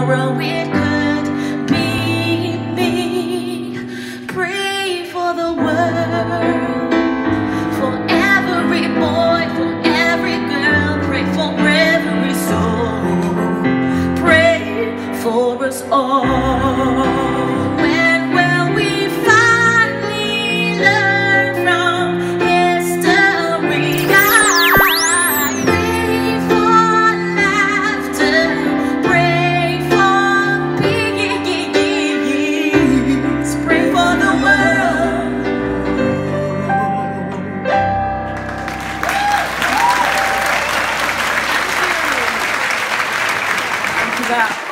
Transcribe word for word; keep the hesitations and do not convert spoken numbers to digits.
tomorrow it could be me. Pray for the world, for every boy, for every girl. Pray for every soul. Pray for us all. When will we finally learn from history? I pray for laughter, pray for peace, pray for the world. Thank you. Thank you.